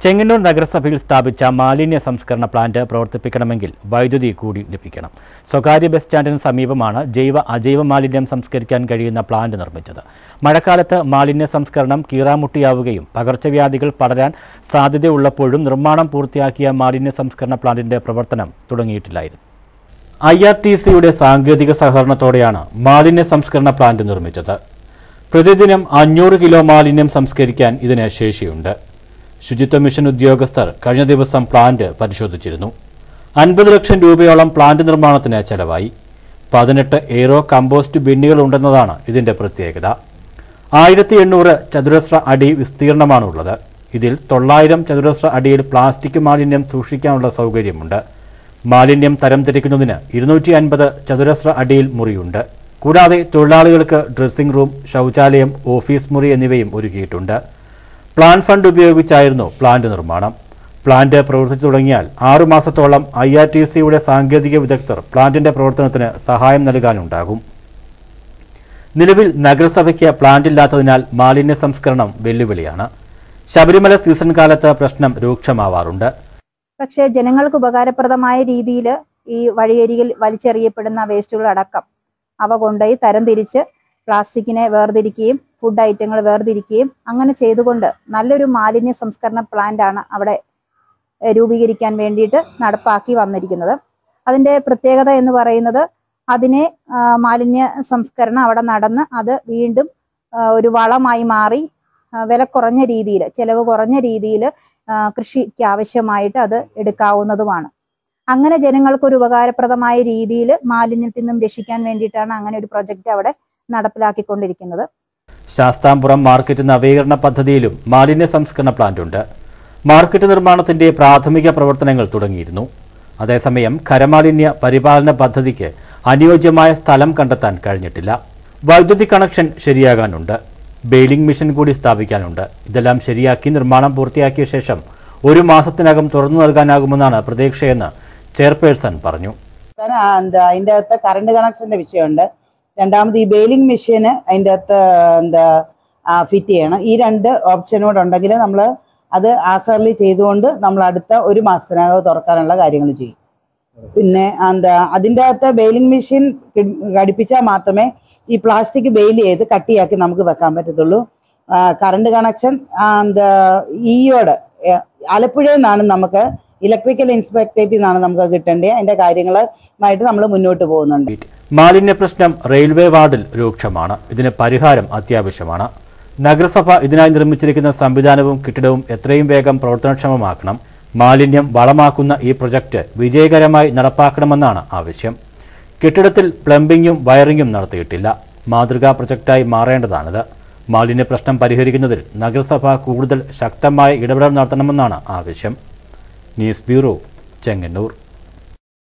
ചെങ്ങന്നൂർ നഗരസഭയിൽ സ്ഥാപിച്ച മാലിന്യ സംസ്കരണ പ്ലാന്റ് പ്രവർത്തിപ്പിക്കണമെങ്കിൽ വൈദ്യുതി കൂടി ലഭിക്കണം. സ്വകാര്യ ബസ് സ്റ്റാൻഡിന് സമീപമാണ് അജൈവ മാലിന്യം സംസ്കരിക്കാൻ കഴിയുന്ന പ്ലാന്റ് നിർമ്മിച്ചത്. മഴക്കാലത്ത് മാലിന്യ സംസ്കരണം കീറാമുട്ടിയാവുകയും പകർച്ചവ്യാധികൾ പടരാൻ സാധ്യതയുള്ളപ്പോഴും നിർമ്മാണം പൂർത്തിയാക്കിയ മാലിന്യ സംസ്കരണ പ്ലാന്റിന്റെ പ്രവർത്തനം തുടങ്ങിയിട്ടില്ലായിരുന്നു. IRTCയുടെ സാങ്കേതിക സഹകരണത്തോടെയാണ് മാലിന്യ സംസ്കരണ പ്ലാന്റ് നിർമ്മിച്ചത്. പ്രതിദിനം 500 കിലോ മാലിന്യം സംസ്കരിക്കാൻ ഇതിന് ശേഷിയുണ്ട്. ശുചിത്വ മിഷൻ ഉദ്യോഗസ്ഥർ കഴിഞ്ഞ ദിവസം പ്ലാന്റ് പരിശോധിച്ചിരുന്നു. 50 ലക്ഷം രൂപയോളം പ്ലാന്റ് നിർമ്മാണത്തിന് ചെലവായി. 18 എയ്റോ കമ്പോസ്റ്റ് ബിന്നുകൾ ഉണ്ടെന്നതാണ് ഇതിന്റെ പ്രത്യേകത. 1800 ചതുരശ്ര അടി വിസ്തീർണമാണുള്ളത്. ഇതിൽ 900 ചതുരശ്ര അടിയിൽ പ്ലാസ്റ്റിക് മാലിന്യം സൂക്ഷിക്കാനുള്ള സൗകര്യമുണ്ട്. മാലിന്യം തരംതിരിക്കുന്നതിന് 250 ചതുരശ്ര അടിയിൽ മുറിയുണ്ട്. കൂടാതെ തൊഴിലാളികൾക്ക് ഡ്രസ്സിംഗ് റൂം, ശൗചാലയം, ഓഫീസ് മുറി എന്നിവയും ഒരുക്കിയിട്ടുണ്ട്. പ്ലാൻ ഫണ്ട് ഉപയോഗിച്ചായിരുന്നു പ്ലാന്റ് നിർമ്മാണം. പ്ലാന്റ് പ്രവർത്തിച്ചു തുടങ്ങിയാൽ 6 മാസത്തോളം IRTCയുടെ സാങ്കേതിക വിദഗ്ധർ പ്ലാന്റിന്റെ പ്രവർത്തനത്തിന് സഹായം നൽകാനുണ്ടാകും. നിലവിൽ നഗരസഭയ്ക്ക് പ്ലാന്റ് ഇല്ലാത്തതിനാൽ മാലിന്യ സംസ്കരണം വെല്ലുവിളിയാണ്. ശബരിമല സീസൺ കാലത്ത് പ്രശ്നം രൂക്ഷമാവാറുണ്ട്. പക്ഷേ ജനങ്ങൾക്ക് ഉപകാരപ്രദമായ രീതിയിൽ ഈ വഴിയരികിൽ വലിച്ചെറിയപ്പെടുന്ന വേസ്റ്റുകളടക്കം അവ കൊണ്ടുപോയി തരംതിരിച്ച് പ്ലാസ്റ്റിക്കിനെ വേർതിരിക്കുകയും ഫുഡ് ഐറ്റങ്ങൾ വേർതിരിക്കുകയും അങ്ങനെ ചെയ്തുകൊണ്ട് നല്ലൊരു മാലിന്യ സംസ്കരണ പ്ലാന്റാണ് അവിടെ രൂപീകരിക്കാൻ വേണ്ടിയിട്ട് നടപ്പാക്കി വന്നിരിക്കുന്നത്. അതിൻ്റെ പ്രത്യേകത എന്ന് പറയുന്നത് അതിനെ മാലിന്യ സംസ്കരണം അവിടെ നടന്ന് അത് വീണ്ടും ഒരു വളമായി മാറി വില കുറഞ്ഞ രീതിയിൽ, ചിലവ് കുറഞ്ഞ രീതിയിൽ കൃഷിക്ക് ആവശ്യമായിട്ട് അത് എടുക്കാവുന്നതുമാണ്. അങ്ങനെ ജനങ്ങൾക്കൊരു ഉപകാരപ്രദമായ രീതിയിൽ മാലിന്യത്തിൽ നിന്നും രക്ഷിക്കാൻ വേണ്ടിയിട്ടാണ് അങ്ങനെ ഒരു പ്രൊജക്റ്റ് അവിടെ നടപ്പിലാക്കിക്കൊണ്ടിരിക്കുന്നത്. ശാസ്താംപുരം മാർക്കറ്റ് നവീകരണ പദ്ധതിയിലും മാലിന്യ സംസ്കരണ പ്ലാന്റ് ഉണ്ട്. മാർക്കറ്റ് നിർമ്മാണത്തിന്റെ പ്രാഥമിക പ്രവർത്തനങ്ങൾ തുടങ്ങിയിരുന്നു. അതേസമയം ഖരമാലിന്യ പരിപാലന പദ്ധതിക്ക് അനുയോജ്യമായ സ്ഥലം കണ്ടെത്താൻ കഴിഞ്ഞിട്ടില്ല. വൈദ്യുതി കണക്ഷൻ ശരിയാകാനുണ്ട്. ബെയിലിംഗ് മെഷീൻ കൂടി സ്ഥാപിക്കാനുണ്ട്. ഇതെല്ലാം ശരിയാക്കി നിർമ്മാണം പൂർത്തിയാക്കിയ ശേഷം 1 മാസത്തിനകം തുറന്നു നൽകാനാകുമെന്നാണ് പ്രതീക്ഷയെന്ന് ചെയർപേഴ്സൺ പറഞ്ഞു. അതിൻ്റെ അകത്ത് കറണ്ട് കണക്ഷന്റെ വിഷയമുണ്ട്. രണ്ടാമത് ഈ ബെയിലിംഗ് മെഷീന് അതിൻ്റെ അകത്ത് ഫിറ്റ് ചെയ്യണം. ഈ 2 ഓപ്ഷനോട് ഉണ്ടെങ്കിൽ നമ്മൾ അത് ആസർലി ചെയ്തുകൊണ്ട് നമ്മൾ അടുത്ത 1 മാസത്തിനകം തുറക്കാനുള്ള കാര്യങ്ങൾ ചെയ്യും. പിന്നെ അതിൻ്റെ അകത്ത് ബെയിലിംഗ് മെഷീൻ ഘടിപ്പിച്ചാൽ മാത്രമേ ഈ പ്ലാസ്റ്റിക് ബെയിൽ ചെയ്ത് കട്ടിയാക്കി നമുക്ക് വെക്കാൻ പറ്റത്തുള്ളൂ. കറണ്ട് കണക്ഷൻ ഈയോട് ആലപ്പുഴയിൽ നിന്നാണ് നമുക്ക് ഇലക്ട്രിക്കൽ ഇൻസ്പെക്ടറേറ്റിൽ നിന്നാണ് നമുക്ക് കിട്ടേണ്ടത്. അതിന്റെ കാര്യങ്ങളുമായിട്ട് നമ്മൾ മുന്നോട്ട് പോകുന്നുണ്ട്. മാലിന്യ പ്രശ്നം റെയിൽവേ വാർഡിൽ രൂക്ഷമാണ്. ഇതിന് പരിഹാരം അത്യാവശ്യമാണ്. നഗരസഭ ഇതിനായി നിർമ്മിച്ചിരിക്കുന്ന സംവിധാനവും കെട്ടിടവും എത്രയും വേഗം പ്രവർത്തനക്ഷമമാക്കണം. മാലിന്യം വളമാക്കുന്ന ഈ പ്രൊജക്ട് വിജയകരമായി നടപ്പാക്കണമെന്നാണ് ആവശ്യം. കെട്ടിടത്തിൽ പ്ലംബിംഗും വയറിംഗും നടത്തിയിട്ടില്ല. മാതൃകാ പ്രൊജക്റ്റായി മാറേണ്ടതാണിത്. മാലിന്യ പ്രശ്നം പരിഹരിക്കുന്നതിൽ നഗരസഭ കൂടുതൽ ശക്തമായ ഇടപെടൽ നടത്തണമെന്നാണ് ആവശ്യം. News bureau, Chengannur.